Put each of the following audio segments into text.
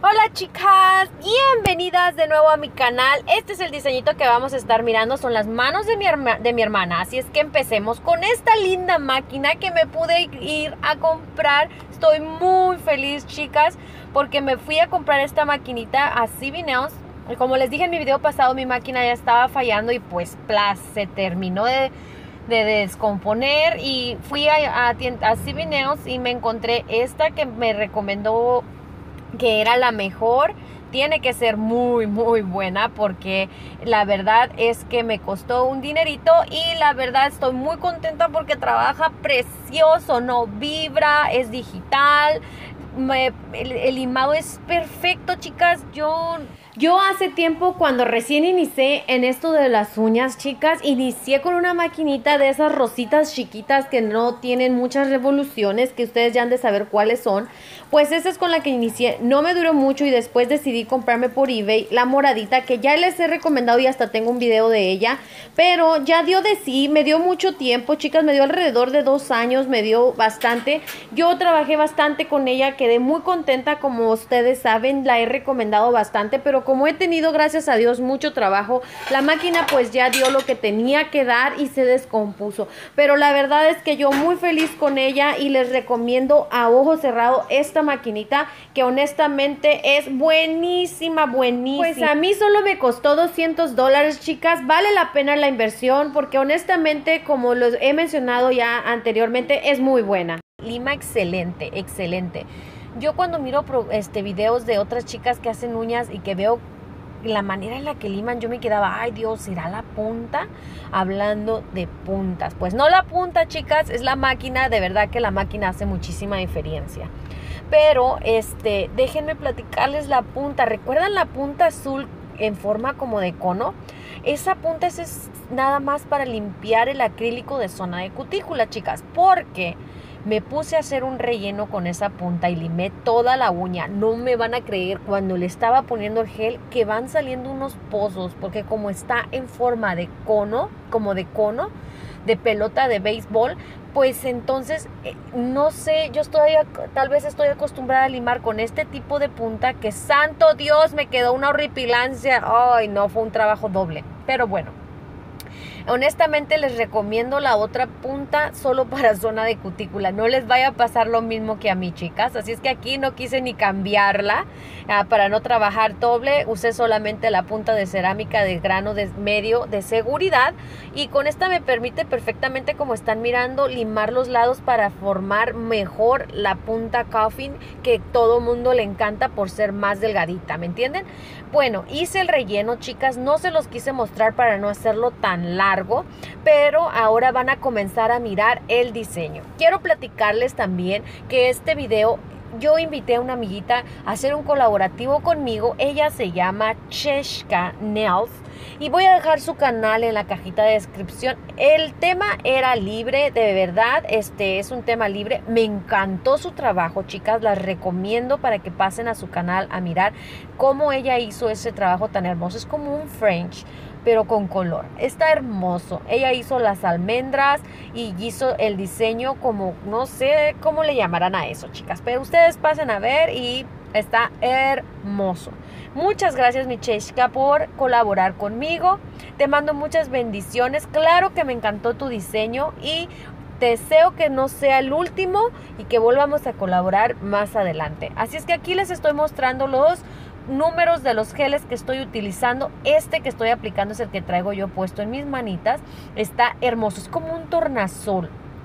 Hola chicas, bienvenidas de nuevo a mi canal. Este es el diseñito que vamos a estar mirando, son las manos de mi hermana. Así es que empecemos con esta linda máquina que me pude ir a comprar. Estoy muy feliz, chicas, porque me fui a comprar esta maquinita a CB Nails. Como les dije en mi video pasado, mi máquina ya estaba fallando y pues se terminó de descomponer, y fui a CB Nails y me encontré esta que me recomendó que era la mejor. Tiene que ser muy buena, porque la verdad es que me costó un dinerito y la verdad estoy muy contenta porque trabaja precioso, no vibra, es digital, el limado es perfecto, chicas. Yo hace tiempo, cuando recién inicié en esto de las uñas, chicas, inicié con una maquinita de esas rositas chiquitas que no tienen muchas revoluciones, que ustedes ya han de saber cuáles son. Pues esa es con la que inicié, no me duró mucho y después decidí comprarme por eBay la moradita, que ya les he recomendado y hasta tengo un video de ella, pero ya dio de sí, me dio mucho tiempo, chicas, me dio alrededor de 2 años, me dio bastante. Yo trabajé bastante con ella, quedé muy contenta, como ustedes saben, la he recomendado bastante, pero como he tenido, gracias a Dios, mucho trabajo, la máquina pues ya dio lo que tenía que dar y se descompuso. Pero la verdad es que yo muy feliz con ella y les recomiendo a ojo cerrado esta maquinita, que honestamente es buenísima. Pues a mí solo me costó $200, chicas. Vale la pena la inversión porque honestamente, como los he mencionado ya anteriormente, es muy buena. Lima excelente. Yo cuando miro videos de otras chicas que hacen uñas y que veo la manera en la que liman, yo me quedaba, ay Dios, ¿será la punta? Hablando de puntas, pues no la punta, chicas, es la máquina. De verdad que la máquina hace muchísima diferencia. Pero déjenme platicarles la punta. ¿Recuerdan la punta azul en forma como de cono? Esa punta es nada más para limpiar el acrílico de zona de cutícula, chicas, porque me puse a hacer un relleno con esa punta y limé toda la uña. No me van a creer, cuando le estaba poniendo el gel, que van saliendo unos pozos, porque como está en forma de cono, como de cono, de pelota de béisbol, pues entonces, no sé, yo tal vez estoy acostumbrada a limar con este tipo de punta, que santo Dios, me quedó una horripilancia. Ay, no, fue un trabajo doble, pero bueno. Honestamente les recomiendo la otra punta solo para zona de cutícula. No les vaya a pasar lo mismo que a mí, chicas. Así es que aquí no quise ni cambiarla. Para no trabajar doble, usé solamente la punta de cerámica de grano de medio de seguridad. Y con esta me permite perfectamente, como están mirando, limar los lados para formar mejor la punta coffin, que todo mundo le encanta por ser más delgadita, ¿me entienden? Bueno, hice el relleno, chicas. No se los quise mostrar para no hacerlo tan largo, pero ahora van a comenzar a mirar el diseño. Quiero platicarles también que este video yo invité a una amiguita a hacer un colaborativo conmigo. Ella se llama Cheshka Nails y voy a dejar su canal en la cajita de descripción. El tema era libre, de verdad, es un tema libre. Me encantó su trabajo, chicas. Las recomiendo para que pasen a su canal a mirar cómo ella hizo ese trabajo tan hermoso. Es como un French, pero con color. Está hermoso. Ella hizo las almendras y hizo el diseño como, no sé cómo le llamarán a eso, chicas, pero ustedes pasen a ver y está hermoso. Muchas gracias, mi Cheshka, por colaborar conmigo. Te mando muchas bendiciones. Claro que me encantó tu diseño y deseo que no sea el último y que volvamos a colaborar más adelante. Así es que aquí les estoy mostrando los números de los geles que estoy utilizando. Este que estoy aplicando es el que traigo yo puesto en mis manitas. Está hermoso, es como un tornasol.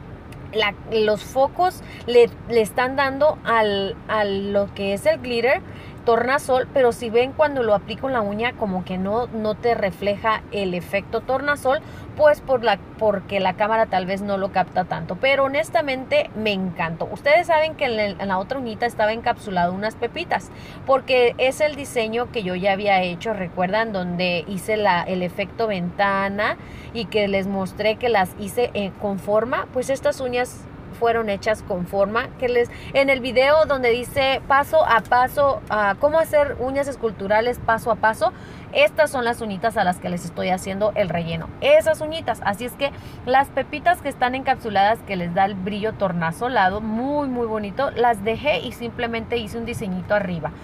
Los focos le están dando a lo que es el glitter tornasol, pero si ven, cuando lo aplico en la uña, como que no te refleja el efecto tornasol, pues porque la cámara tal vez no lo capta tanto. Pero honestamente me encantó. Ustedes saben que en la otra uñita estaba encapsulado unas pepitas, porque es el diseño que yo ya había hecho. ¿Recuerdan? Donde hice el efecto ventana y que les mostré que las hice con forma. Pues estas uñas fueron hechas con forma, en el video donde dice paso a paso, cómo hacer uñas esculturales paso a paso. Estas son las uñitas a las que les estoy haciendo el relleno, esas uñitas. Así es que las pepitas que están encapsuladas, que les da el brillo tornasolado, muy bonito, las dejé y simplemente hice un diseñito arriba.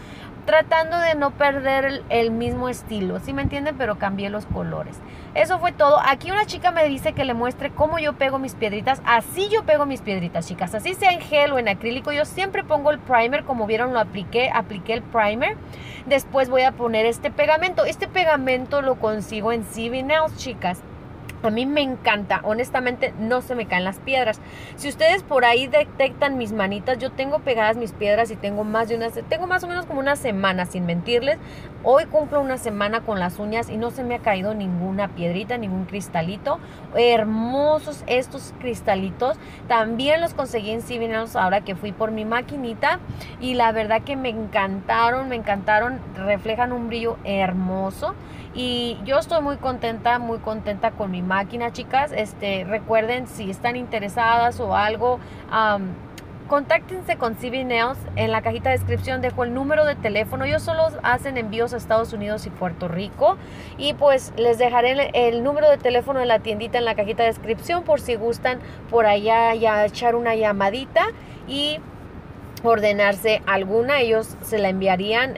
tratando de no perder el mismo estilo, ¿sí me entienden? Pero cambié los colores. Eso fue todo. Aquí una chica me dice que le muestre cómo yo pego mis piedritas. Así yo pego mis piedritas, chicas. Así sea en gel o en acrílico. Yo siempre pongo el primer. Como vieron, lo apliqué el primer. Después voy a poner este pegamento. Este pegamento lo consigo en CB Nails, chicas. A mí me encanta, honestamente no se me caen las piedras. Si ustedes por ahí detectan mis manitas, yo tengo pegadas mis piedras y tengo más o menos como una semana, sin mentirles. Hoy cumplo una semana con las uñas y no se me ha caído ninguna piedrita, ningún cristalito. Hermosos estos cristalitos. También los conseguí en CB Nails ahora que fui por mi maquinita y la verdad que me encantaron, reflejan un brillo hermoso. Y yo estoy muy contenta con mi máquina, chicas. Recuerden, si están interesadas o algo, contáctense con CB Nails. En la cajita de descripción dejo el número de teléfono. Ellos solo hacen envíos a Estados Unidos y Puerto Rico. Y pues les dejaré el número de teléfono de la tiendita en la cajita de descripción por si gustan por allá ya echar una llamadita y ordenarse alguna. Ellos se la enviarían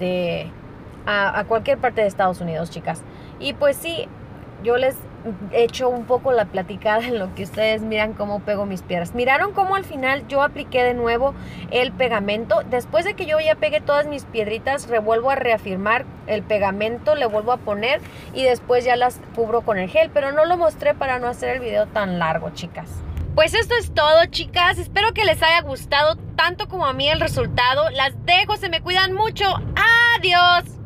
a cualquier parte de Estados Unidos, chicas. Y pues sí, yo les echo un poco la platicada en lo que ustedes miran cómo pego mis piedras. Miraron cómo al final yo apliqué de nuevo el pegamento. Después de que yo ya pegué todas mis piedritas, revuelvo a reafirmar el pegamento, le vuelvo a poner y después ya las cubro con el gel. Pero no lo mostré para no hacer el video tan largo, chicas. Pues esto es todo, chicas. Espero que les haya gustado tanto como a mí el resultado. Las dejo, se me cuidan mucho. Adiós.